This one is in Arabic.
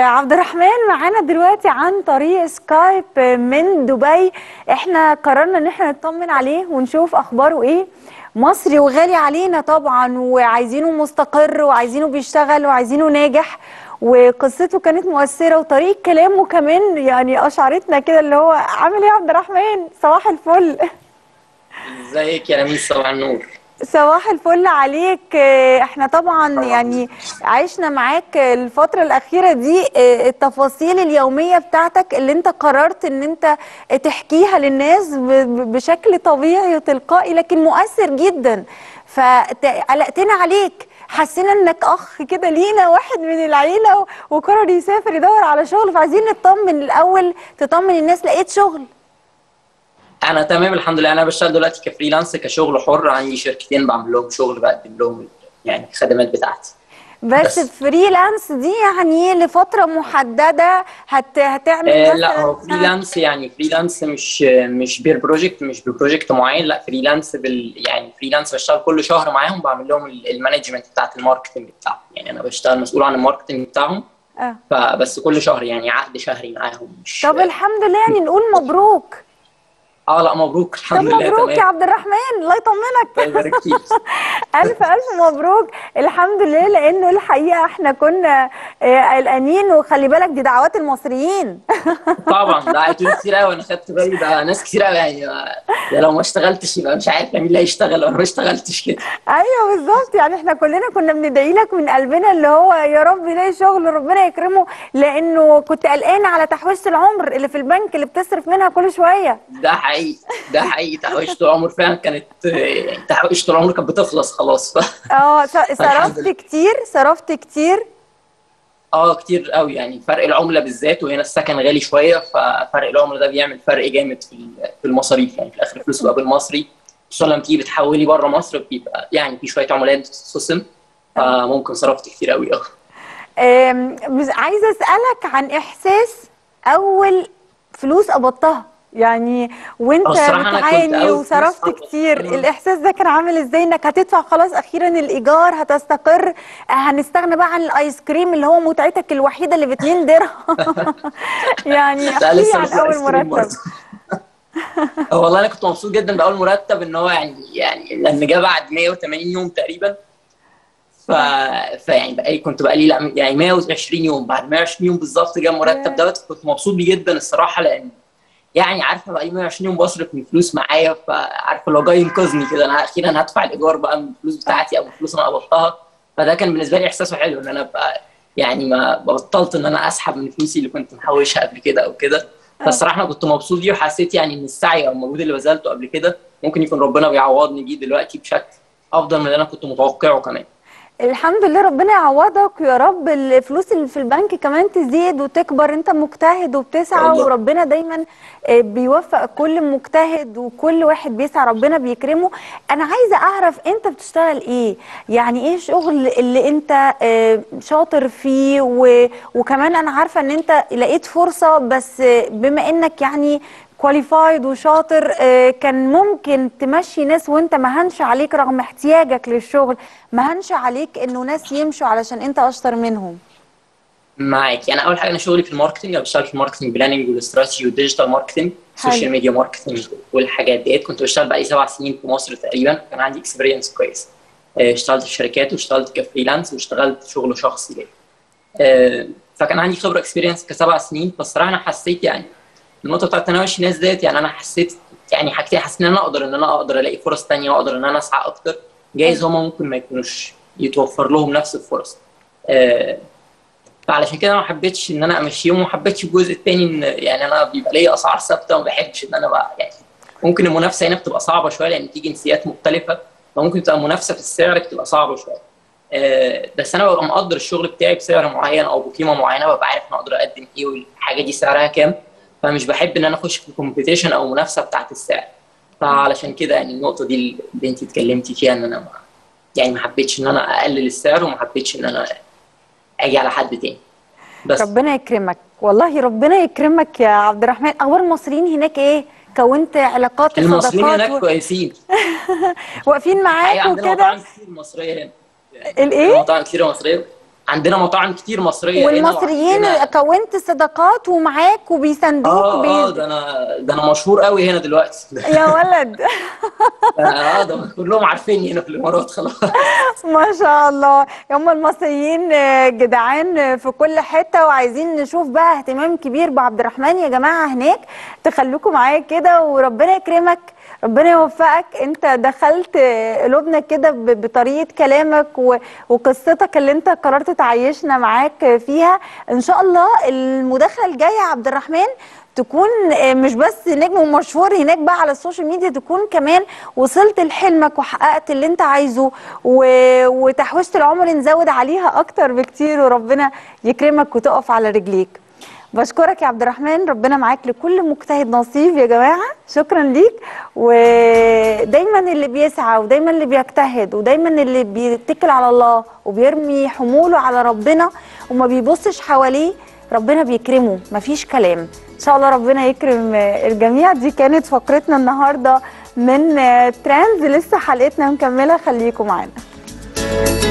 عبد الرحمن معانا دلوقتي عن طريق سكايب من دبي. احنا قررنا ان احنا نطمن عليه ونشوف اخباره ايه. مصري وغالي علينا طبعا، وعايزينه مستقر وعايزينه بيشتغل وعايزينه ناجح، وقصته كانت مؤثرة وطريقة كلامه كمان يعني اشعرتنا كده. اللي هو عامل ايه يا عبد الرحمن؟ صباح الفل. ازيك يا نميس؟ صباح النور. صباح الفل عليك. احنا طبعا طبعا. يعني عشنا معاك الفترة الأخيرة دي، التفاصيل اليومية بتاعتك اللي انت قررت ان انت تحكيها للناس بشكل طبيعي وتلقائي لكن مؤثر جدا. فقلقتنا عليك، حسينا انك اخ كده لينا، واحد من العيلة وقرر يسافر يدور على شغل، فعايزين نطمن الأول، تطمن الناس لقيت شغل. انا تمام الحمد لله. انا بشتغل دلوقتي كفريلانس، كشغل حر. عندي شركتين بعمل لهم شغل، بقدم لهم يعني الخدمات بتاعتي. بس بس فريلانس دي يعني لفترة محددة هتعمل لا، مثلا هو فريلانس يعني فريلانس مش بير بروجكت، مش ببروجكت معين. لا، فريلانس يعني فريلانس بشتغل كل شهر معاهم، بعمل لهم المانجمنت بتاعت الماركتنج بتاعهم. يعني انا بشتغل مسؤول عن الماركتنج بتاعهم. اه. فبس كل شهر يعني عقد شهري معاهم، مش. طب الحمد لله، يعني نقول مبروك. اه لا، مبروك طب الحمد لله مبروك يا تمام. عبد الرحمن، الله يطمنك. الله يبارك فيك. ألف ألف مبروك. الحمد لله، لأنه الحقيقة احنا كنا قلقانين، وخلي بالك دي دعوات المصريين. طبعا ده هيكون كتير قوي، انا خدت بالي ده ناس كتير قوي يعني لو ما اشتغلتش يبقى مش عارف مين اللي هيشتغل لو انا ما اشتغلتش كده. ايوه بالظبط، يعني احنا كلنا كنا بندعي لك من قلبنا، اللي هو يا رب يلاقي شغل ربنا يكرمه، لانه كنت قلقانه على تحويشه العمر اللي في البنك اللي بتصرف منها كل شويه. ده حقيقي، ده حقيقي. تحويشة العمر فعلا كانت يعني تحويشة العمر كانت بتخلص خلاص. اه، فالحمد صرفت لله. كتير، صرفت كتير. اه كتير قوي، يعني فرق العملة بالذات، وهنا السكن غالي شوية، ففرق العملة ده بيعمل فرق جامد في المصاريف. يعني في الاخر الفلوس بتبقى بالمصري، خصوصا لما تيجي بتحولي بره مصر بيبقى يعني في شوية عملات بتتخصم. اه. فممكن صرفت كتير قوي. اه عايزه اسالك عن احساس اول فلوس قبضتها، يعني وانت الصراحة أنا كنت بتعاني أول فلوس وصرفت كتير، الاحساس ده كان عامل ازاي؟ انك هتدفع خلاص اخيرا الايجار، هتستقر، هنستغنى بقى عن الايس كريم اللي هو متعتك الوحيده اللي ب2 درهم. يعني لا، احكي لي لسه عن باكل اول ايس كريم مرتب. برضه. والله انا كنت مبسوط جدا باول مرتب، ان هو يعني لان جه بعد 180 يوم تقريبا. ف... فيعني بقى كنت بقى لي لا يعني 120 يوم، بعد 120 يوم بالظبط جه المرتب ياه. دوت. كنت مبسوط بيه جدا الصراحه، لان يعني عارفه بقى لي 120 يوم بصرف من فلوس معايا، فعارفه لو جاي ينقذني كده، انا اخيرا هدفع الايجار بقى من الفلوس بتاعتي او من الفلوس اللي انا قبضتها. فده كان بالنسبه لي احساسه حلو، ان انا ابقى يعني ما بطلت ان انا اسحب من فلوسي اللي كنت محوشها قبل كده او كده. اه. فالصراحه انا كنت مبسوط بيه، وحسيت يعني ان السعي او المجهود اللي بذلته قبل كده ممكن يكون ربنا بيعوضني بيه دلوقتي بشكل افضل من اللي انا كنت متوقعه كمان. الحمد لله، ربنا يعوضك يا رب. الفلوس اللي في البنك كمان تزيد وتكبر، انت مجتهد ان شاء وبتسعى، الله. وربنا دايما بيوفق كل مجتهد، وكل واحد بيسعى ربنا بيكرمه. انا عايزة اعرف انت بتشتغل ايه، يعني ايه شغل اللي انت شاطر فيه، وكمان انا عارفة ان انت لقيت فرصة، بس بما انك يعني كواليفايد وشاطر، كان ممكن تمشي ناس وانت ما هنش عليك رغم احتياجك للشغل، ما هنش عليك انه ناس يمشوا علشان انت اشطر منهم. معاك. يعني اول حاجه انا شغلي في الماركتنج، انا بشتغل في الماركتنج بلاننج والاستراتيجي والديجيتال ماركتنج، حلو. سوشيال ميديا ماركتنج والحاجات ديت. كنت بشتغل بقالي 7 سنين في مصر تقريبا، كان عندي اكسبيرينس كويس. اشتغلت في شركات، واشتغلت كفريلانس، واشتغلت شغل شخصي ليا. فكان عندي خبره اكسبيرينس ك7 سنين. فالصراحه انا حسيت يعني النقطه بتاعت تناوش الناس ديت، يعني انا حسيت يعني حاجتين. حسيت ان انا اقدر الاقي فرص تانية، واقدر ان انا اسعى اكتر. حلو. جايز هما ممكن ما يكونوش يتوفر لهم نفس الفرص. آه، فعلشان كده ما حبيتش ان انا امشيهم، وما حبيتش الجزء الثاني ان يعني انا بيبقى ليا اسعار ثابته، وما بحبش ان انا بقى يعني ممكن المنافسه هنا بتبقى صعبه شويه، لان في جنسيات مختلفه، فممكن تبقى المنافسه في السعر بتبقى صعبه شويه. بس انا ببقى مقدر الشغل بتاعي بسعر معين او بقيمه معينه، ببقى عارف انا اقدر اقدم ايه والحاجه دي سعرها كام. فمش بحب ان انا اخش في الكومبيتيشن او المنافسه بتاعت السعر. فعلشان كده يعني النقطه دي اللي انت اتكلمتي فيها، ان انا يعني ما حبيتش ان انا اقلل السعر، وما حبيتش ان انا اجي على حد تاني. بس ربنا يكرمك، والله ربنا يكرمك يا عبد الرحمن. اخبار المصريين هناك ايه؟ كونت علاقات المصريين وصداقات هناك كويسين. واقفين الحقيقه معاك عندنا وكده؟ مطاعم كتير مصريه هنا، يعني الايه؟ عندنا مطاعم كتير مصريه. عندنا مطاعم كتير مصريه هنا، والمصريين كونت صداقات ومعاك وبيساندوك ده انا مشهور قوي هنا دلوقتي. يا ولد. ده كلهم عارفيني هنا في الامارات خلاص. ما شاء الله، هم المصريين جدعان في كل حته، وعايزين نشوف بقى اهتمام كبير بعبد الرحمن يا جماعه هناك. تخلوكم معايا كده وربنا يكرمك، ربنا يوفقك. انت دخلت قلوبنا كده بطريقه كلامك وقصتك اللي انت قررت تعيشنا معاك فيها. ان شاء الله المداخله الجايه يا عبد الرحمن تكون مش بس نجم ومشهور هناك بقى على السوشيال ميديا، تكون كمان وصلت لحلمك وحققت اللي انت عايزه، وتحويشة العمر نزود عليها اكتر بكتير، وربنا يكرمك وتقف على رجليك. بشكرك يا عبد الرحمن، ربنا معاك. لكل مجتهد نصيب يا جماعة، شكرا ليك. ودايما اللي بيسعى ودايما اللي بيجتهد ودايما اللي بيتكل على الله وبيرمي حموله على ربنا وما بيبصش حواليه، ربنا بيكرمه، مفيش كلام. ان شاء الله ربنا يكرم الجميع. دي كانت فقرتنا النهارده من ترندز، لسه حلقتنا مكمله، خليكم معانا.